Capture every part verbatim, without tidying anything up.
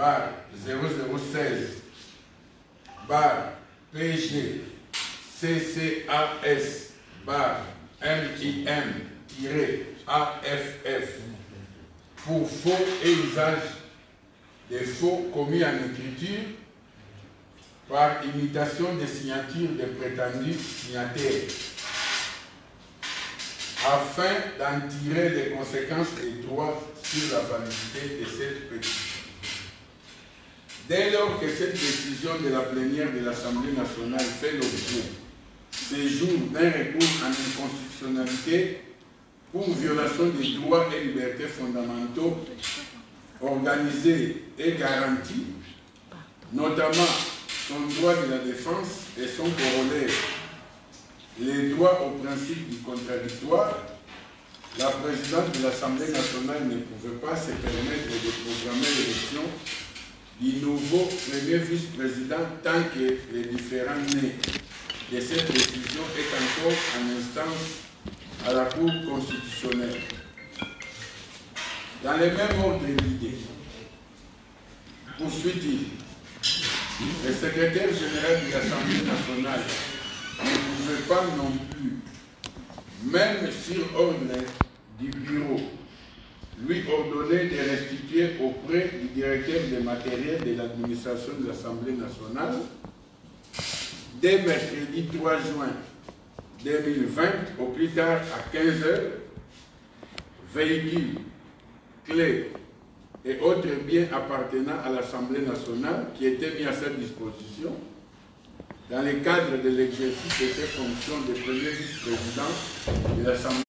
barre zéro zéro seize barre P G C C A S barre M I M-A F F pour faux et usage des faux commis en écriture par imitation des signatures des prétendus signataires, afin d'en tirer les conséquences et droits sur la validité de cette pétition. Dès lors que cette décision de la plénière de l'Assemblée nationale fait l'objet ce jour d'un recours en inconstitutionnalité pour violation des droits et libertés fondamentaux organisés et garantis, notamment son droit de la défense et son corollaire, les droits au principe du contradictoire, la présidente de l'Assemblée nationale ne pouvait pas se permettre de programmer l'élection du nouveau premier vice-président tant que les différents nés de cette décision est encore en instance à la Cour constitutionnelle. Dans le même ordre d'idée, poursuit-il, le secrétaire général de l'Assemblée nationale ne pouvait pas non plus, même sur ordre du bureau, lui ordonner de restituer auprès du directeur des matériels de l'administration de l'Assemblée nationale, dès mercredi trois juin deux mille vingt, au plus tard à quinze heures, véhicules, clés et autres biens appartenant à l'Assemblée nationale qui étaient mis à sa disposition dans le cadre de l'exercice de ses fonctions de premier vice-président de l'Assemblée.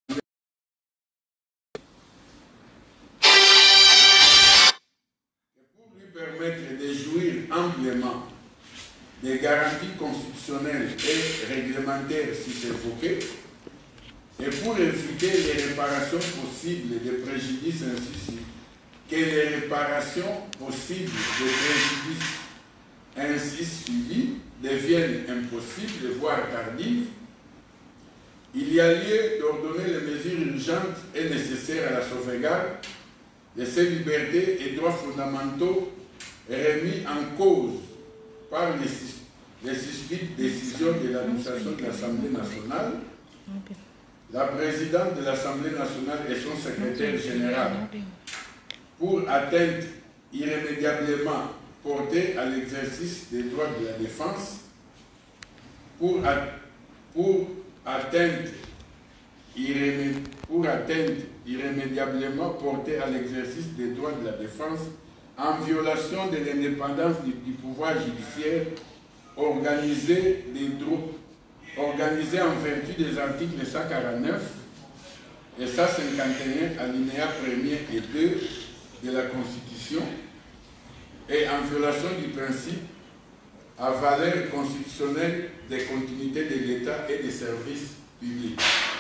Et pour lui permettre de jouir amplement des garanties constitutionnelles et réglementaires si évoquées, et pour éviter les réparations possibles de préjudices ainsi que les réparations possibles de préjudices ainsi suivis deviennent impossibles, voire tardives, il y a lieu d'ordonner les mesures urgentes et nécessaires à la sauvegarde de ces libertés et droits fondamentaux remis en cause par les, les susdites décisions de l'administration de l'Assemblée nationale, la présidente de l'Assemblée nationale et son secrétaire général, pour atteinte irrémédiablement portée à l'exercice des droits de la défense, pour, a, pour, atteinte, irrémé, pour atteinte irrémédiablement portée à l'exercice des droits de la défense, en violation de l'indépendance du, du pouvoir judiciaire organisé, des droits, organisé en vertu des articles cent quarante-neuf et cent cinquante et un, alinéa premier et deux de la Constitution, et en violation du principe à valeur constitutionnelle de continuité de l'État et des services publics.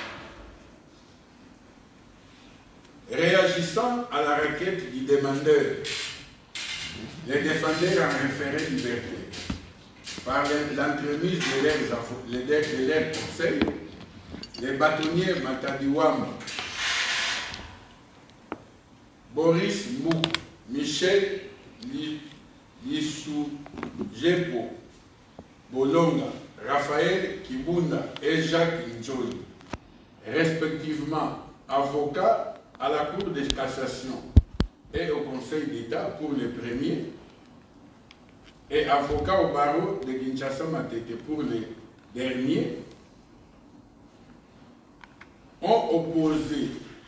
Réagissant à la requête du demandeur, les défendeurs en référé liberté, par l'entremise de leurs conseils, les bâtonniers Matadiwam, Boris Mou, Michel Lissoujepo, Bolonga, Raphaël Kibunda et Jacques Njoli, respectivement avocats à la Cour de cassation et au Conseil d'État pour les premiers, et avocats au barreau de Kinshasa Matete pour les derniers, ont opposé,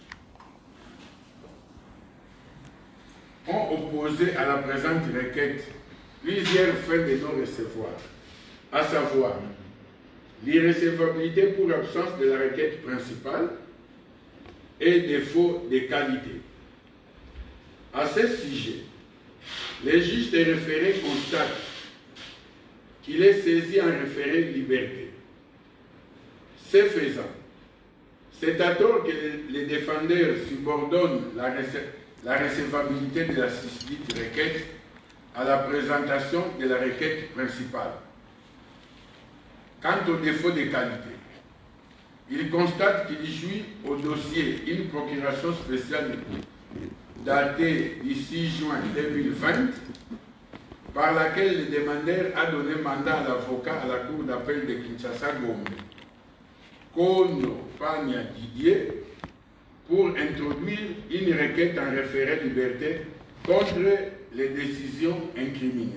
ont opposé à la présente requête plusieurs faits de non-recevoir, à savoir l'irrecevabilité pour absence de la requête principale et défaut de qualité. À ce sujet, les juges des référés constatent qu'il est saisi en référé de liberté. Ce faisant, c'est à tort que les défendeurs subordonnent la, rece la recevabilité de la susdite requête à la présentation de la requête principale. Quant au défaut de qualité, ils constatent qu'il jouit au dossier une procuration spéciale datée du six juin deux mille vingt, par laquelle le demandeur a donné mandat à l'avocat à la Cour d'appel de Kinshasa-Gombe, Kono Pagna Didier, pour introduire une requête en référé liberté contre les décisions incriminées.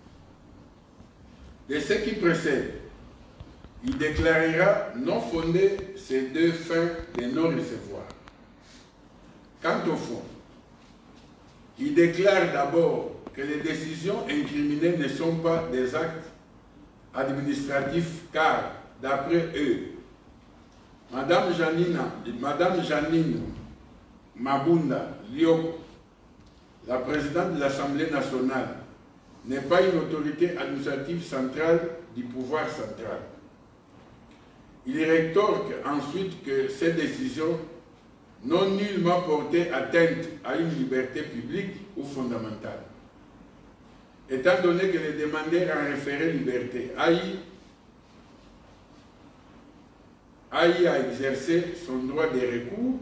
De ce qui précède, il déclarera non fondé ces deux fins de non-recevoir. Quant au fond, il déclare d'abord que les décisions incriminées ne sont pas des actes administratifs car, d'après eux, Madame Janina, Madame Janine Mabunda Lioko, la présidente de l'Assemblée nationale, n'est pas une autorité administrative centrale du pouvoir central. Il rétorque ensuite que ces décisions n'ont nullement porté atteinte à une liberté publique ou fondamentale. Étant donné que le demandeur en référé liberté a eu, a eu à exercer son droit de recours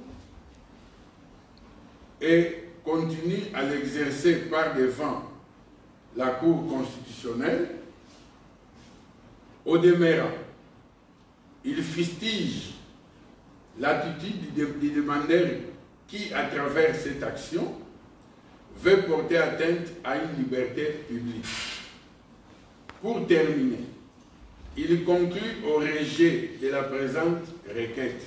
et continue à l'exercer par devant la Cour constitutionnelle, au demeurant, il fustige l'attitude du demandeur qui, à travers cette action, veut porter atteinte à une liberté publique. Pour terminer, il conclut au rejet de la présente requête.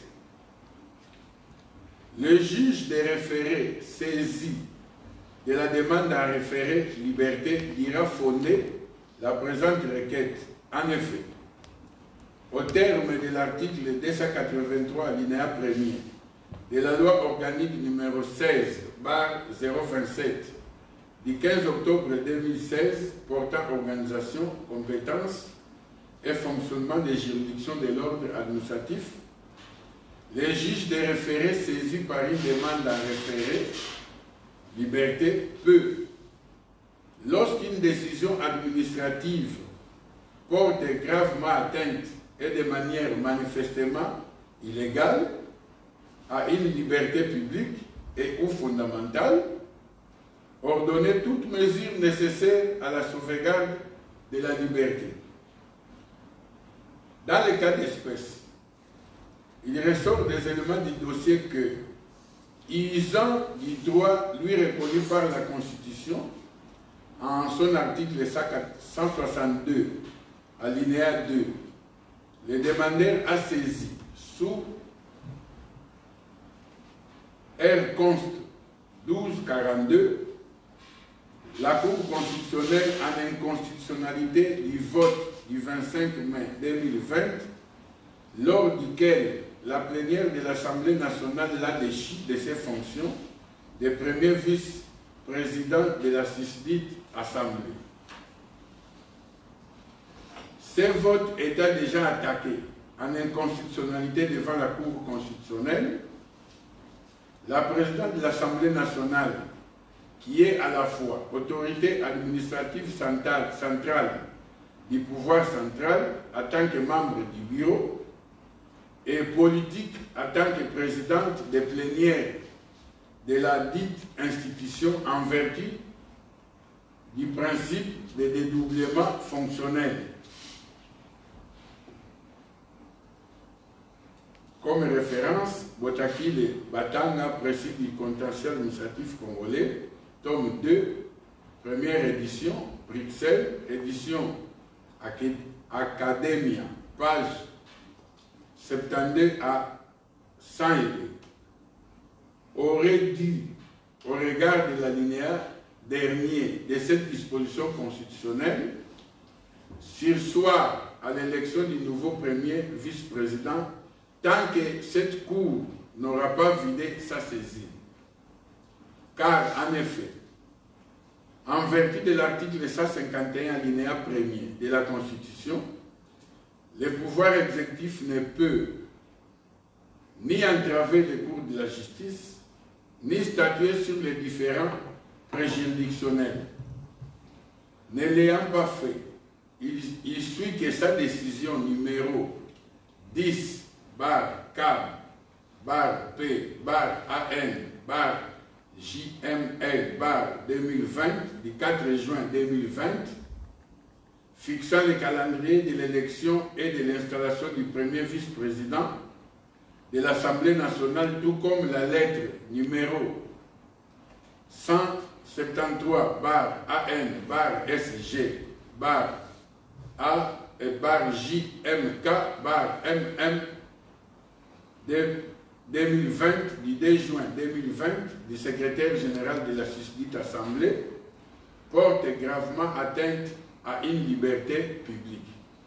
Le juge des référés saisi de la demande à référé liberté dira fonder la présente requête. En effet, au terme de l'article deux cent quatre-vingt-trois, alinéa premier de la loi organique numéro seize barre zéro vingt-sept du quinze octobre deux mille seize portant organisation, compétences et fonctionnement des juridictions de l'ordre administratif, les juges des référés saisis par une demande à référé liberté peut, lorsqu'une décision administrative porte gravement atteinte et de manière manifestement illégale à une liberté publique et ou fondamentale, ordonner toute mesure nécessaire à la sauvegarde de la liberté. Dans le cas d'espèce, il ressort des éléments du dossier que, usant du droit lui reconnu par la Constitution, en son article cent soixante-deux, alinéa deux, le demandeur a saisi sous R. Const. douze quarante-deux la Cour constitutionnelle en inconstitutionnalité du vote du vingt-cinq mai deux mille vingt, lors duquel la plénière de l'Assemblée nationale l'a déchu de ses fonctions de premier vice-président de la susdite Assemblée. Ces votes étaient déjà attaqués en inconstitutionnalité devant la Cour constitutionnelle. La présidente de l'Assemblée nationale, qui est à la fois autorité administrative centrale, centrale du pouvoir central en tant que membre du bureau et politique en tant que présidente des plénières de la dite institution en vertu du principe de dédoublement fonctionnel. Comme référence, Botakile Batanga, précise du contentieux administratif congolais, tome deux, première édition, Bruxelles, édition Academia, page soixante-douze à cent, aurait dû, au regard de l'alinéa dernier de cette disposition constitutionnelle, surseoir à l'élection du nouveau premier vice-président tant que cette Cour n'aura pas vidé sa saisine. Car, en effet, en vertu de l'article cent cinquante et un, alinéa premier de la Constitution, le pouvoir exécutif ne peut ni entraver les cours de la justice, ni statuer sur les différents préjuridictionnels. Ne l'ayant pas fait, il, il suit que sa décision numéro dix barre K barre P barre A N barre J M L deux mille vingt du quatre juin deux mille vingt, fixant le calendrier de l'élection et de l'installation du premier vice-président de l'Assemblée nationale, tout comme la lettre numéro cent soixante-treize barre A N barre S G barre A et barre J M K barre M M de deux mille vingt du deux juin deux mille vingt du secrétaire général de la susdite Assemblée porte gravement atteinte à une liberté publique.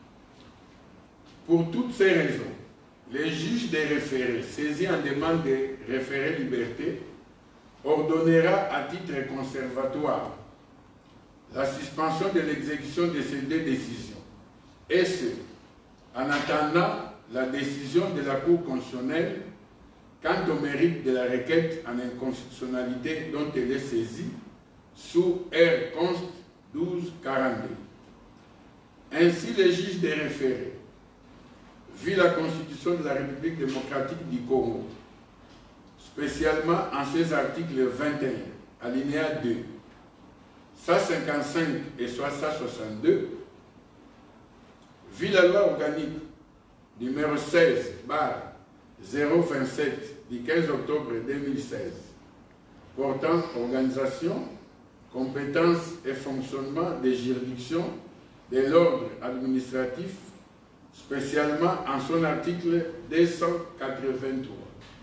Pour toutes ces raisons, le juge des référés, saisi en demande de référé liberté, ordonnera à titre conservatoire la suspension de l'exécution de ces deux décisions, et ce, en attendant la décision de la Cour constitutionnelle quant au mérite de la requête en inconstitutionnalité dont elle est saisie sous R Const douze quarante-deux. Ainsi, le juge des référés, vu la Constitution de la République démocratique du Congo, spécialement en ses articles vingt et un, alinéa deux, cent cinquante-cinq et cent soixante-deux, vu la loi organique numéro seize barre zéro vingt-sept du quinze octobre deux mille seize, portant organisation, compétences et fonctionnement des juridictions de l'ordre administratif, spécialement en son article deux cent quatre-vingt-trois.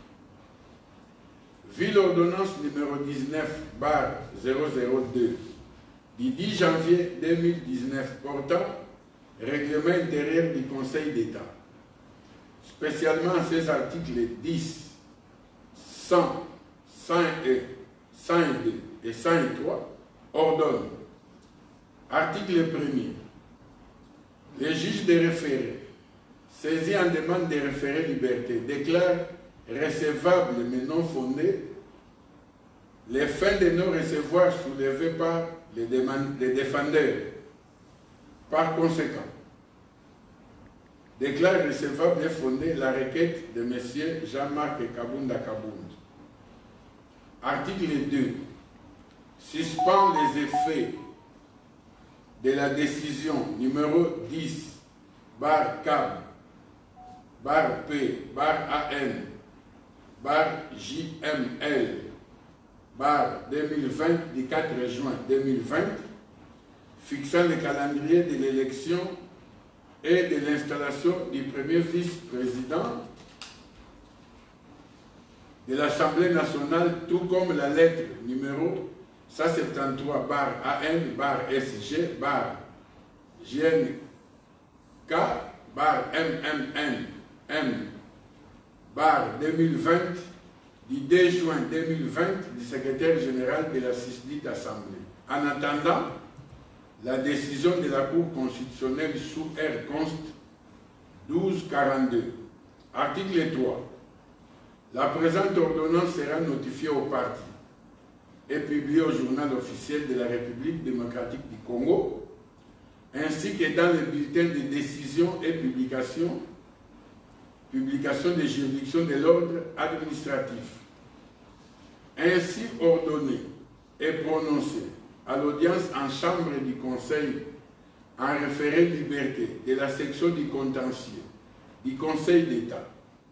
Vu l'ordonnance numéro dix-neuf barre zéro zéro deux du dix janvier deux mille dix-neuf portant règlement intérieur du Conseil d'État, spécialement en ses articles dix, cent, cent un, cent deux et cent trois, ordonne, article premier, les juges des référés, saisis en demande de référé liberté, déclarent recevables mais non fondés les fins de non-recevoir soulevées par les, les défendeurs. Par conséquent, déclare recevable et fondée la requête de M. Jean-Marc Kabunda Kabunda. Article deux. Suspend les effets de la décision numéro dix, barre K, barre P, barre A N, barre J M L, barre deux mille vingt du quatre juin deux mille vingt, fixant le calendrier de l'élection et de l'installation du premier vice-président de l'Assemblée nationale, tout comme la lettre numéro cent soixante-treize barre A N barre S G barre J N K barre M M N M barre deux mille vingt du deux juin deux mille vingt du secrétaire général de la susdite Assemblée. En attendant la décision de la Cour constitutionnelle sous R Const douze quarante-deux. Article trois. La présente ordonnance sera notifiée aux partis et publiée au journal officiel de la République démocratique du Congo, ainsi que dans les bulletins de décision et publication, publication des juridictions de l'ordre administratif. Ainsi ordonnée et prononcée à l'audience en chambre du Conseil en référé liberté de la section du contentieux du Conseil d'État.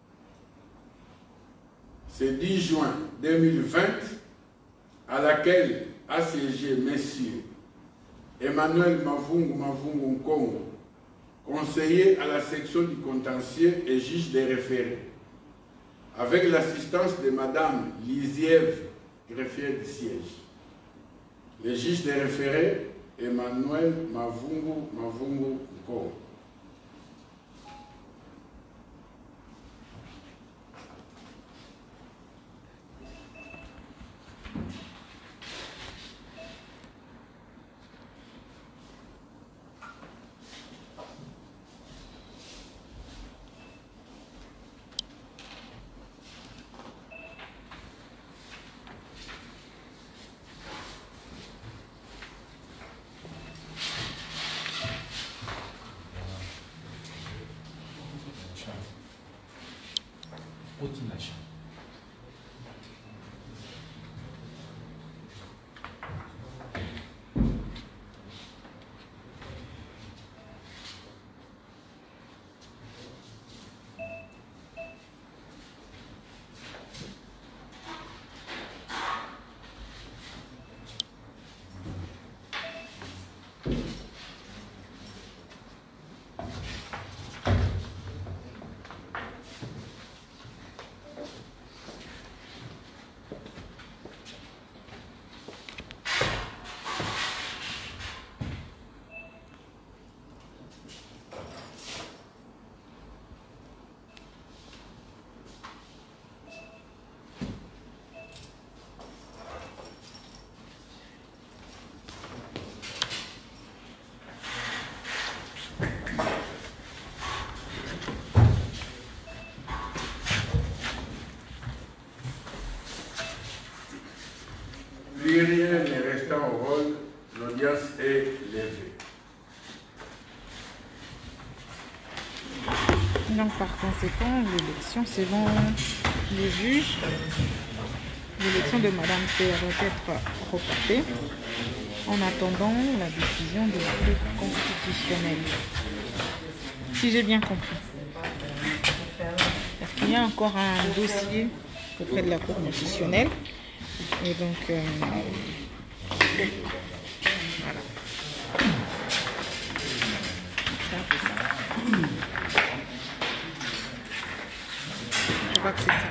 Ce dix juin deux mille vingt, à laquelle a siégé messieurs Emmanuel Mavungu Mavungu Nkongo, conseiller à la section du contentieux et juge des référés, avec l'assistance de Madame Lisièvre, greffier du siège. Le juge des référés, Emmanuel Mavungu Mavungu Nkongo. l'audience est levée. Donc par conséquent, l'élection selon les juges, l'élection de Madame C va être reportée en attendant la décision de la Cour constitutionnelle. Si j'ai bien compris. Parce qu'il y a encore un dossier auprès de la Cour constitutionnelle. Et donc, euh, voilà. C'est un peu ça. Je crois que c'est ça.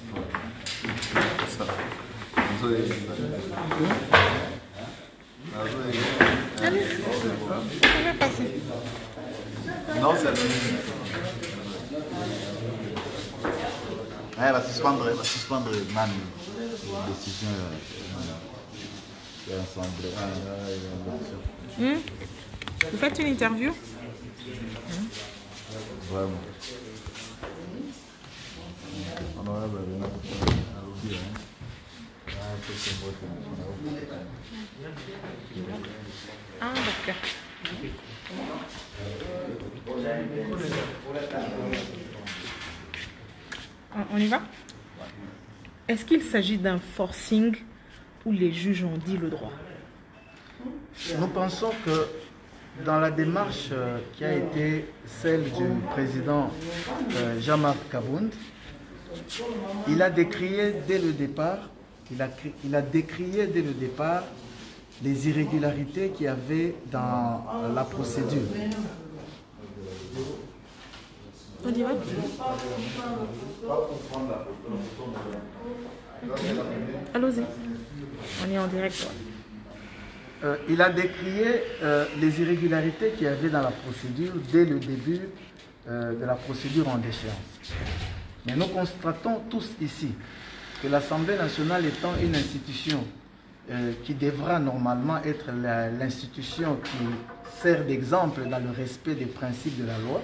Allez, on va passer. Non, c'est elle va suspendre, elle va suspendre même les décisions de mmh. Vous faites une interview? Mmh. Vraiment. Ah, d'accord. On y va? Est-ce qu'il s'agit d'un forcing où les juges ont dit le droit? Nous pensons que dans la démarche qui a été celle du président Jean-Marc Kabound, il a décrié dès le départ, il a, il a décrié dès le départ les irrégularités qu'il y avait dans la procédure. On y va? Okay. Allons-y. On est en direct. Euh, il a décrié euh, les irrégularités qu'il y avait dans la procédure dès le début euh, de la procédure en déchéance. Mais nous constatons tous ici que l'Assemblée nationale étant une institution euh, qui devra normalement être l'institution qui sert d'exemple dans le respect des principes de la loi,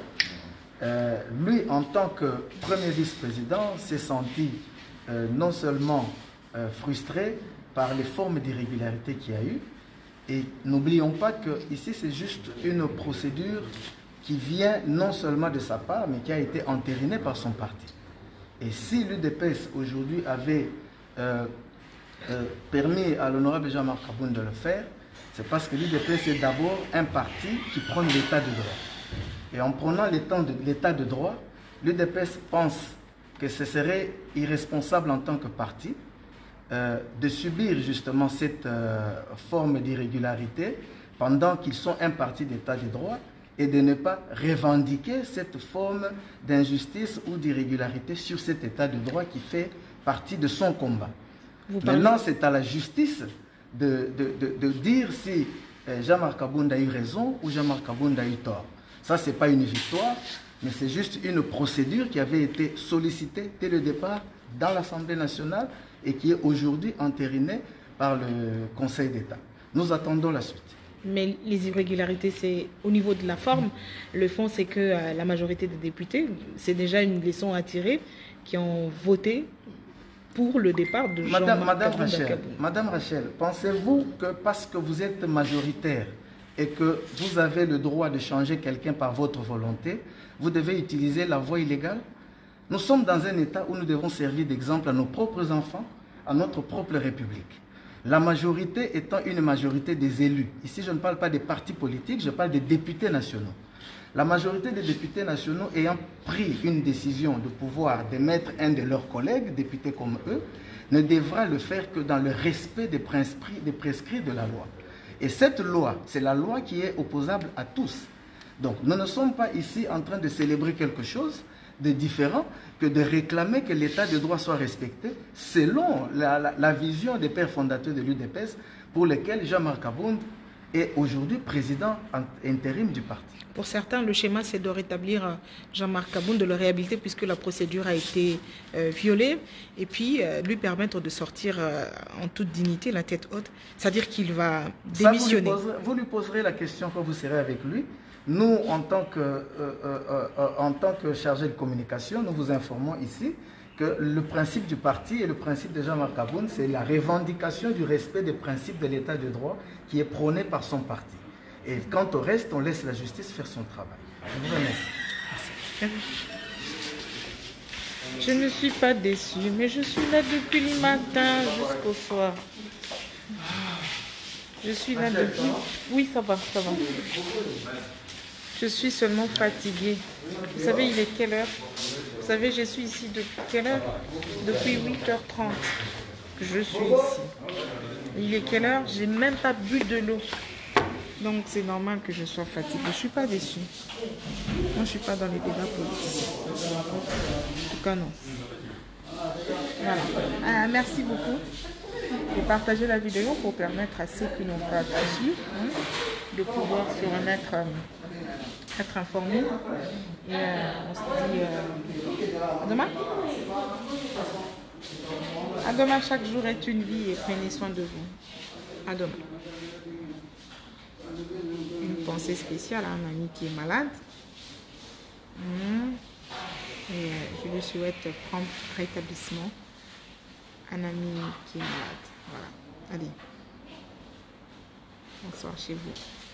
euh, lui, en tant que premier vice-président, s'est senti euh, non seulement euh, frustré par les formes d'irrégularité qu'il y a eu, et n'oublions pas que ici c'est juste une procédure qui vient non seulement de sa part, mais qui a été entérinée par son parti. Et si l'U D P S aujourd'hui avait euh, euh, permis à l'honorable Jean-Marc Kabound de le faire, c'est parce que l'U D P S est d'abord un parti qui prend l'état de droit. Et en prenant l'état de droit, l'U D P S pense que ce serait irresponsable en tant que parti euh, de subir justement cette euh, forme d'irrégularité pendant qu'ils sont un parti d'état de droit et de ne pas revendiquer cette forme d'injustice ou d'irrégularité sur cet état de droit qui fait partie de son combat. Maintenant, c'est à la justice de, de, de, de dire si Jean-Marc Kabound a eu raison ou Jean-Marc Kabound a eu tort. Ça, ce n'est pas une victoire, mais c'est juste une procédure qui avait été sollicitée dès le départ dans l'Assemblée nationale et qui est aujourd'hui entérinée par le Conseil d'État. Nous attendons la suite. Mais les irrégularités, c'est au niveau de la forme. Le fond, c'est que euh, la majorité des députés, c'est déjà une leçon à tirer, qui ont voté pour le départ de Jean-Marc Madame, Madame Kabound. Rachel, Madame Rachel, pensez-vous que parce que vous êtes majoritaire et que vous avez le droit de changer quelqu'un par votre volonté, vous devez utiliser la voie illégale? Nous sommes dans un État où nous devons servir d'exemple à nos propres enfants, à notre propre République. La majorité étant une majorité des élus. Ici, je ne parle pas des partis politiques, je parle des députés nationaux. La majorité des députés nationaux ayant pris une décision de pouvoir démettre un de leurs collègues, députés comme eux, ne devra le faire que dans le respect des prescrits, des prescrits de la loi. Et cette loi, c'est la loi qui est opposable à tous. Donc, nous ne sommes pas ici en train de célébrer quelque chose de différent que de réclamer que l'état de droit soit respecté selon la, la, la vision des pères fondateurs de l'U D P S pour lesquels Jean-Marc Kabound est aujourd'hui président intérim du parti. Pour certains, le schéma, c'est de rétablir Jean-Marc Kabound, de le réhabiliter puisque la procédure a été euh, violée et puis euh, lui permettre de sortir euh, en toute dignité, la tête haute. C'est-à-dire qu'il va démissionner. Ça, vous, lui poserez, vous lui poserez la question quand vous serez avec lui. Nous, en tant que, euh, euh, euh, en tant que chargé de communication, nous vous informons ici que le principe du parti et le principe de Jean-Marc Aboun, c'est la revendication du respect des principes de l'état de droit qui est prôné par son parti. Et quant au reste, on laisse la justice faire son travail. Je vous remercie. Je ne suis pas déçue, mais je suis là depuis le matin jusqu'au soir. Je suis là depuis... Oui, ça va, ça va. Je suis seulement fatiguée. Vous savez, il est quelle heure? Vous savez, je suis ici depuis quelle heure? Depuis huit heures trente que je suis ici. Il est quelle heure? J'ai même pas bu de l'eau. Donc c'est normal que je sois fatiguée. Je ne suis pas déçue. Moi, je ne suis pas dans les débats politiques. En tout cas, non. Voilà. Ah, merci beaucoup de partager la vidéo pour permettre à ceux qui n'ont pas suivi hein, de pouvoir se remettre, euh, être informés. Et euh, on se dit euh, à demain. À demain, chaque jour est une vie et prenez soin de vous. À demain. Une pensée spéciale à un ami qui est malade. Mmh. Et euh, je lui souhaite prompt rétablissement. Un ami qui est malade. Voilà. Allez. Bonsoir chez vous.